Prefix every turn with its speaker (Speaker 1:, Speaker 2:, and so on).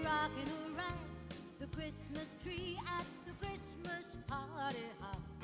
Speaker 1: rocking around the Christmas tree at the Christmas party hop.